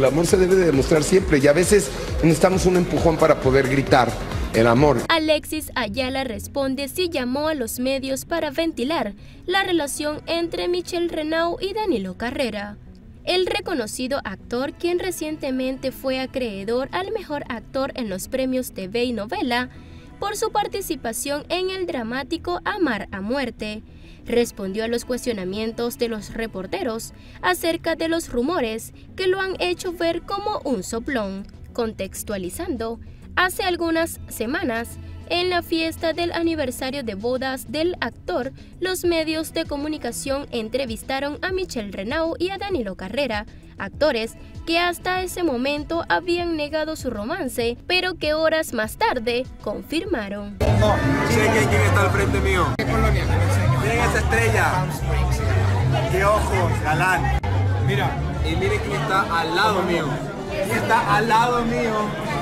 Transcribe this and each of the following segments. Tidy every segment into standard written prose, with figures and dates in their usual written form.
El amor se debe de demostrar siempre y a veces necesitamos un empujón para poder gritar el amor. Alexis Ayala responde si llamó a los medios para ventilar la relación entre Michelle Renaud y Danilo Carrera. El reconocido actor, quien recientemente fue acreedor al mejor actor en los premios TV y novela por su participación en el dramático Amar a Muerte, respondió a los cuestionamientos de los reporteros acerca de los rumores que lo han hecho ver como un soplón, contextualizando: hace algunas semanas, en la fiesta del aniversario de bodas del actor, los medios de comunicación entrevistaron a Michelle Renaud y a Danilo Carrera, actores que hasta ese momento habían negado su romance, pero que horas más tarde confirmaron. Sé quién está al frente mío. ¿Qué colonia? Miren esa estrella. Qué ojos, galán. Mira, y miren quién está al lado mío. ¿Quién está al lado mío?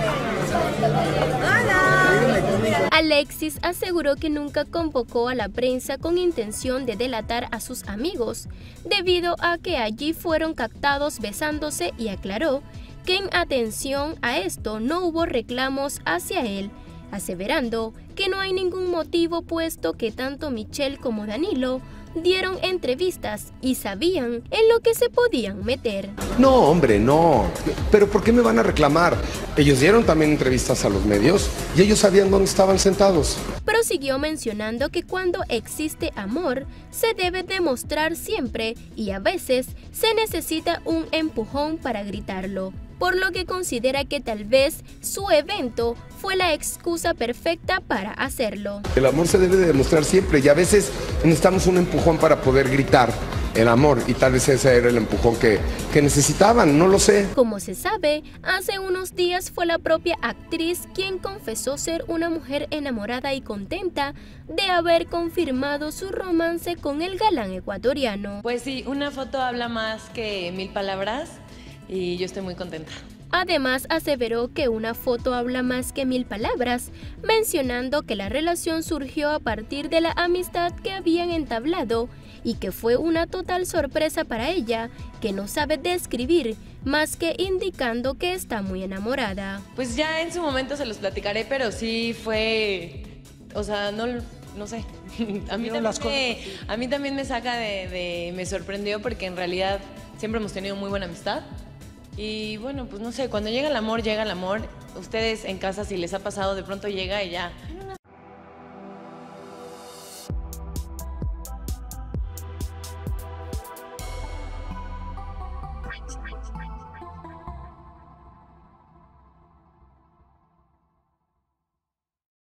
Alexis aseguró que nunca convocó a la prensa con intención de delatar a sus amigos, debido a que allí fueron captados besándose, y aclaró que en atención a esto no hubo reclamos hacia él, aseverando que no hay ningún motivo puesto que tanto Michelle como Danilo dieron entrevistas y sabían en lo que se podían meter. No, hombre, no. ¿Pero por qué me van a reclamar? Ellos dieron también entrevistas a los medios y ellos sabían dónde estaban sentados. Prosiguió mencionando que cuando existe amor, se debe demostrar siempre y a veces se necesita un empujón para gritarlo, por lo que considera que tal vez su evento fue la excusa perfecta para hacerlo. El amor se debe de demostrar siempre y a veces necesitamos un empujón para poder gritar el amor, y tal vez ese era el empujón que necesitaban, no lo sé. Como se sabe, hace unos días fue la propia actriz quien confesó ser una mujer enamorada y contenta de haber confirmado su romance con el galán ecuatoriano. Pues sí, una foto habla más que 1000 palabras y yo estoy muy contenta. Además, aseveró que una foto habla más que 1000 palabras, mencionando que la relación surgió a partir de la amistad que habían entablado y que fue una total sorpresa para ella, que no sabe describir, más que indicando que está muy enamorada. Pues ya en su momento se los platicaré, pero sí fue, o sea, no sé. A mí también me saca me sorprendió, porque en realidad siempre hemos tenido muy buena amistad. Y bueno, pues no sé, cuando llega el amor, llega el amor. Ustedes en casa, si les ha pasado, de pronto llega y ya